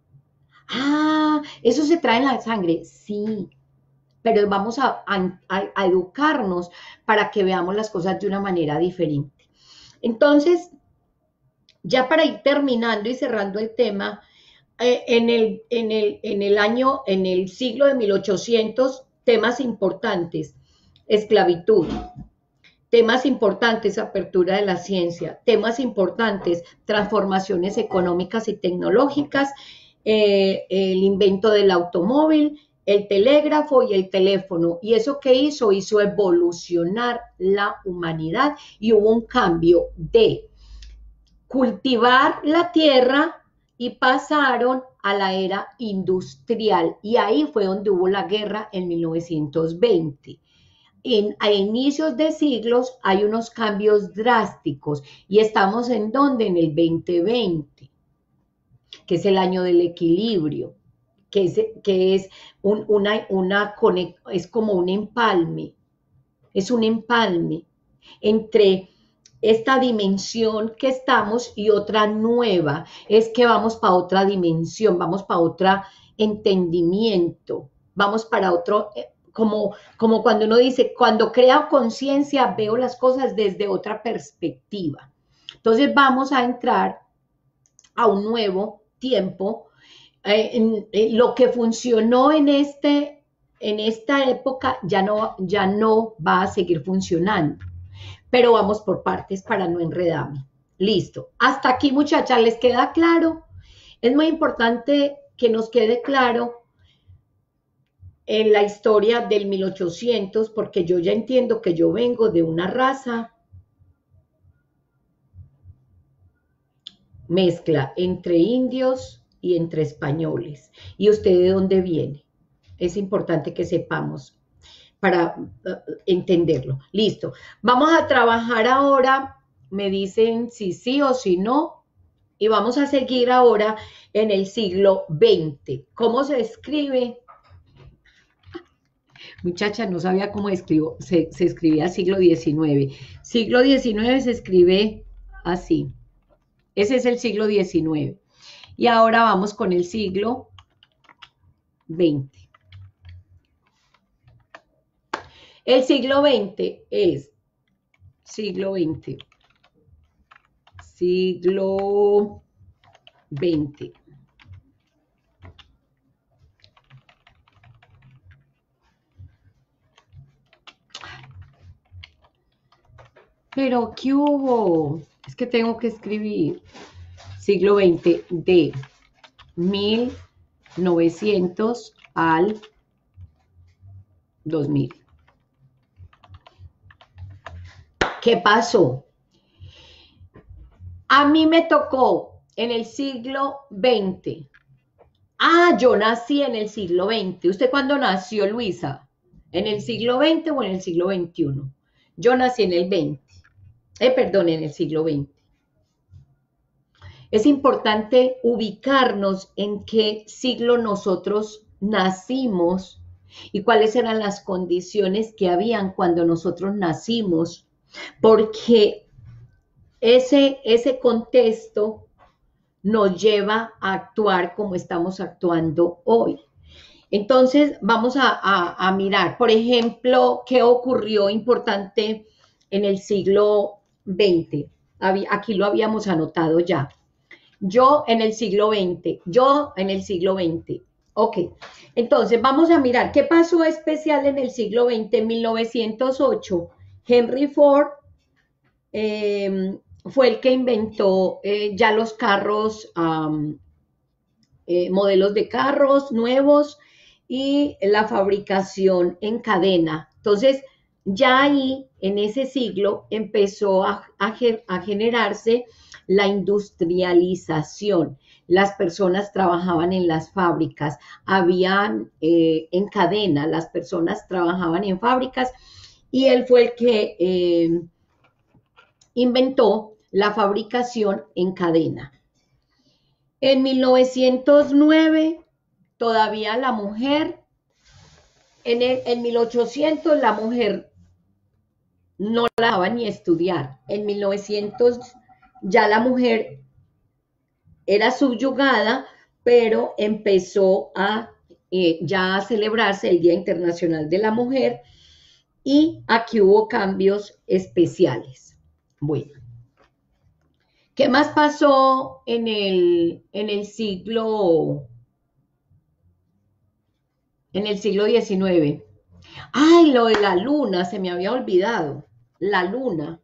Ah, eso se trae en la sangre. Sí, pero vamos a, a, a educarnos para que veamos las cosas de una manera diferente. Entonces, ya para ir terminando y cerrando el tema, eh, en, el, en, el, en el año, en el siglo de mil ochocientos, temas importantes, esclavitud, temas importantes, apertura de la ciencia, temas importantes, transformaciones económicas y tecnológicas, eh, el invento del automóvil, el telégrafo y el teléfono. ¿Y eso qué hizo? Hizo evolucionar la humanidad y hubo un cambio de cultivar la tierra y pasaron a la era industrial. Y ahí fue donde hubo la guerra en mil novecientos veinte. En, a inicios de siglos hay unos cambios drásticos y estamos en donde en el veinte veinte, que es el año del equilibrio, que es, que es, un, una, una, es como un empalme, es un empalme entre esta dimensión que estamos y otra nueva, es que vamos para otra dimensión, vamos para otro entendimiento, vamos para otro, como, como cuando uno dice, cuando creo conciencia veo las cosas desde otra perspectiva. Entonces vamos a entrar a un nuevo tiempo. Eh, en, en, lo que funcionó en, este, en esta época ya no, ya no va a seguir funcionando, pero vamos por partes para no enredarme. Listo. Hasta aquí, muchachas, ¿les queda claro? Es muy importante que nos quede claro en la historia del mil ochocientos, porque yo ya entiendo que yo vengo de una raza mezcla entre indios y entre españoles. ¿Y usted de dónde viene? Es importante que sepamos para uh, entenderlo. Listo. Vamos a trabajar ahora, me dicen si sí o si no, y vamos a seguir ahora en el siglo veinte. ¿Cómo se escribe? Muchacha, no sabía cómo escribo, se, se escribía siglo diecinueve. Siglo diecinueve se escribe así. Ese es el siglo diecinueve. Y ahora vamos con el siglo veinte. El siglo veinte es siglo veinte. Siglo veinte. Pero, ¿qué hubo? Es que tengo que escribir. Siglo veinte de mil novecientos al dos mil. ¿Qué pasó? A mí me tocó en el siglo veinte. Ah, yo nací en el siglo veinte. ¿Usted cuándo nació, Luisa? ¿En el siglo veinte o en el siglo veintiuno? Yo nací en el veinte. Eh, perdón, en el siglo veinte. Es importante ubicarnos en qué siglo nosotros nacimos y cuáles eran las condiciones que habían cuando nosotros nacimos, porque ese, ese contexto nos lleva a actuar como estamos actuando hoy. Entonces, vamos a, a, a mirar, por ejemplo, qué ocurrió importante en el siglo veinte. Aquí lo habíamos anotado ya. Yo en el siglo veinte, yo en el siglo veinte. Ok, entonces vamos a mirar qué pasó especial en el siglo veinte. En mil novecientos ocho, Henry Ford eh, fue el que inventó eh, ya los carros um, eh, modelos de carros nuevos y la fabricación en cadena. Entonces, ya ahí, en ese siglo, empezó a, a, a generarse la industrialización. Las personas trabajaban en las fábricas, habían eh, en cadena, las personas trabajaban en fábricas y él fue el que eh, inventó la fabricación en cadena. En mil novecientos nueve, todavía la mujer, en, el, en mil ochocientos la mujer no la dejaban ni estudiar. En mil novecientos ya la mujer era subyugada, pero empezó a eh, ya a celebrarse el Día Internacional de la Mujer y aquí hubo cambios especiales. Bueno, ¿qué más pasó en el, en el siglo en el siglo diecinueve? Ay, lo de la luna, se me había olvidado. La luna.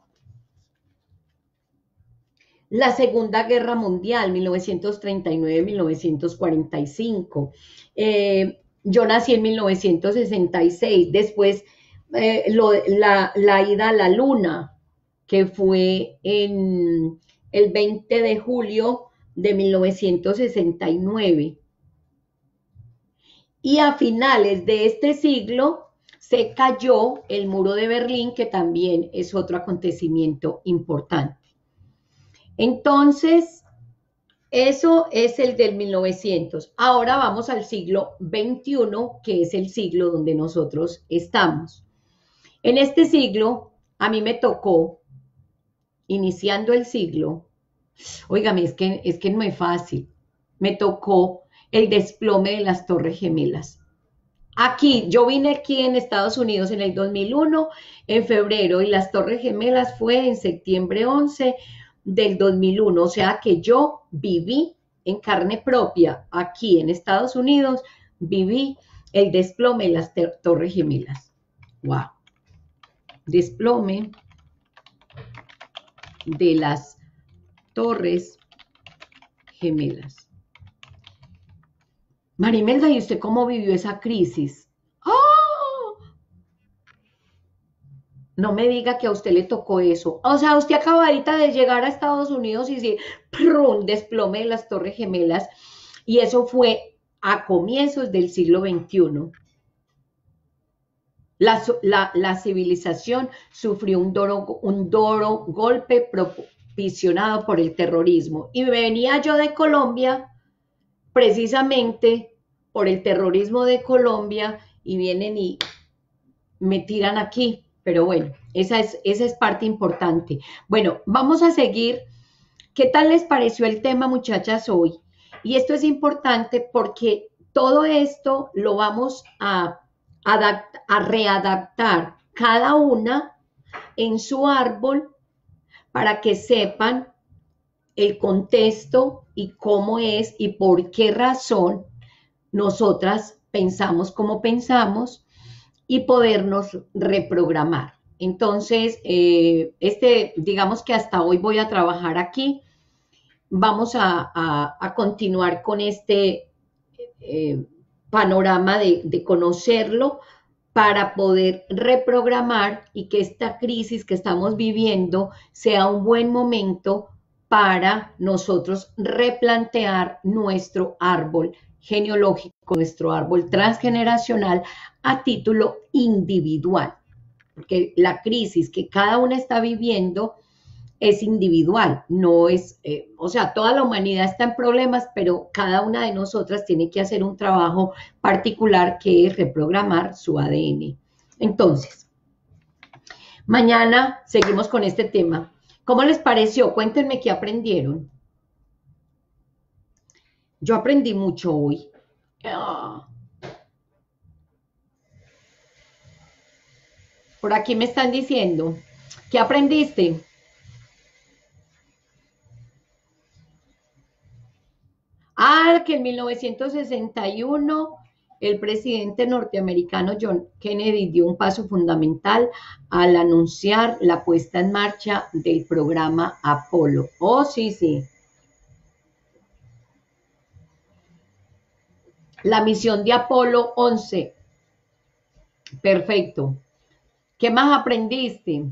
La Segunda Guerra Mundial, mil novecientos treinta y nueve a mil novecientos cuarenta y cinco. Eh, yo nací en mil novecientos sesenta y seis. Después, eh, lo, la, la ida a la luna, que fue en el veinte de julio de mil novecientos sesenta y nueve. Y a finales de este siglo se cayó el muro de Berlín, que también es otro acontecimiento importante. Entonces, eso es el del mil novecientos. Ahora vamos al siglo veintiuno, que es el siglo donde nosotros estamos. En este siglo, a mí me tocó, iniciando el siglo, óigame, es que, es que no es fácil, me tocó el desplome de las Torres Gemelas. Aquí, yo vine aquí en Estados Unidos en el dos mil uno, en febrero, y las Torres Gemelas fue en septiembre once del dos mil uno, o sea que yo viví en carne propia aquí en Estados Unidos, viví el desplome de las Torres Gemelas. Wow. Desplome de las Torres Gemelas. Marimelda, ¿y usted cómo vivió esa crisis? ¡Oh! No me diga que a usted le tocó eso. O sea, usted acabadita de llegar a Estados Unidos y sí, ¡prum!, desplome de las Torres Gemelas. Y eso fue a comienzos del siglo veintiuno. La, la, la civilización sufrió un duro, un duro golpe propicionado por el terrorismo. Y venía yo de Colombia, precisamente por el terrorismo de Colombia, y vienen y me tiran aquí. Pero bueno, esa es, esa es parte importante. Bueno, vamos a seguir. ¿Qué tal les pareció el tema, muchachas, hoy? Y esto es importante porque todo esto lo vamos a, adapt, a readaptar cada una en su árbol para que sepan el contexto y cómo es y por qué razón nosotras pensamos como pensamos y podernos reprogramar. Entonces, eh, este, digamos que hasta hoy voy a trabajar aquí. Vamos a, a, a continuar con este eh, panorama de, de conocerlo para poder reprogramar y que esta crisis que estamos viviendo sea un buen momento para nosotros replantear nuestro árbol genealógico, nuestro árbol transgeneracional a título individual, porque la crisis que cada una está viviendo es individual, no es, eh, o sea, toda la humanidad está en problemas, pero cada una de nosotras tiene que hacer un trabajo particular que es reprogramar su A D N. Entonces, mañana seguimos con este tema. ¿Cómo les pareció? Cuéntenme qué aprendieron. Yo aprendí mucho hoy. Ah. Por aquí me están diciendo, ¿qué aprendiste? Ah, que en mil novecientos sesenta y uno el presidente norteamericano John Kennedy dio un paso fundamental al anunciar la puesta en marcha del programa Apolo. Oh, sí, sí. La misión de Apolo once. Perfecto. ¿Qué más aprendiste?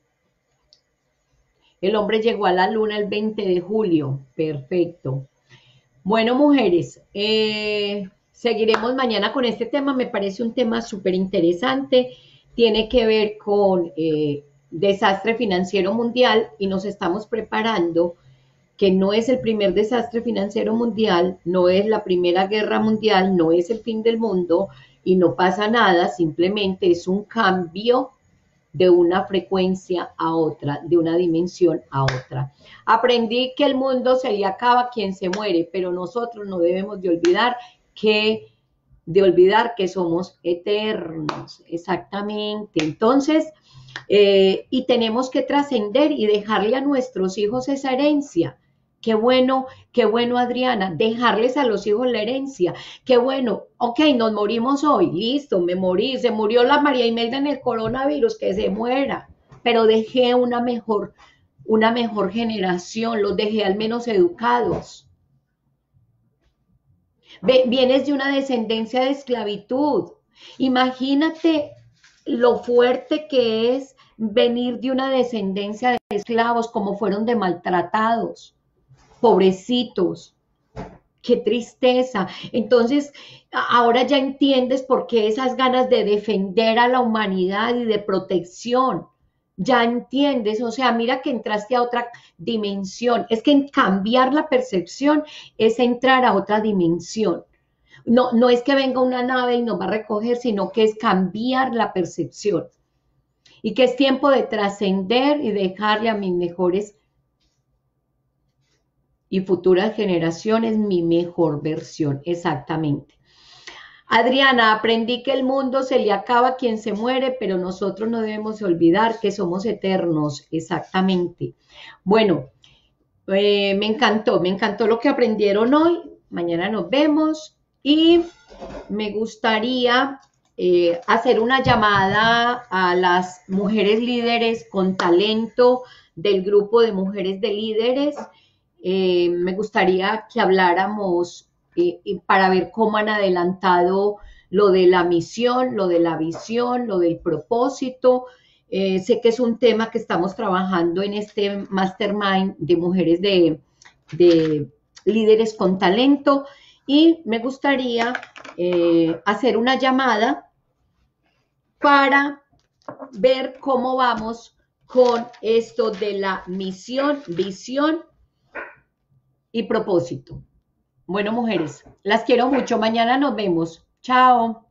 El hombre llegó a la luna el veinte de julio. Perfecto. Bueno, mujeres, eh, seguiremos mañana con este tema. Me parece un tema súper interesante. Tiene que ver con eh, desastre financiero mundial y nos estamos preparando, que no es el primer desastre financiero mundial, no es la primera guerra mundial, no es el fin del mundo y no pasa nada, simplemente es un cambio de una frecuencia a otra, de una dimensión a otra. Aprendí que el mundo se le acaba a quien se muere, pero nosotros no debemos de olvidar que, de olvidar que somos eternos, exactamente. Entonces, eh, y tenemos que trascender y dejarle a nuestros hijos esa herencia. Qué bueno, qué bueno, Adriana, dejarles a los hijos la herencia. Qué bueno, ok, nos morimos hoy, listo, me morí, se murió la María Imelda en el coronavirus, que se muera, pero dejé una mejor, una mejor generación, los dejé al menos educados. Vienes de una descendencia de esclavitud. Imagínate lo fuerte que es venir de una descendencia de esclavos, como fueron de maltratados. Pobrecitos, qué tristeza. Entonces, ahora ya entiendes por qué esas ganas de defender a la humanidad y de protección. Ya entiendes, o sea, mira que entraste a otra dimensión. Es que cambiar la percepción es entrar a otra dimensión. No, no es que venga una nave y nos va a recoger, sino que es cambiar la percepción. Y que es tiempo de trascender y dejarle a mis mejores y futuras generaciones mi mejor versión, exactamente. Adriana, aprendí que el mundo se le acaba a quien se muere, pero nosotros no debemos olvidar que somos eternos, exactamente. Bueno, eh, me encantó, me encantó lo que aprendieron hoy. Mañana nos vemos y me gustaría eh, hacer una llamada a las mujeres líderes con talento del grupo de mujeres de líderes. Eh, me gustaría que habláramos eh, para ver cómo han adelantado lo de la misión, lo de la visión, lo del propósito. Eh, sé que es un tema que estamos trabajando en este mastermind de mujeres de, de líderes con talento y me gustaría eh, hacer una llamada para ver cómo vamos con esto de la misión, visión y propósito. Bueno, mujeres, las quiero mucho. Mañana nos vemos. Chao.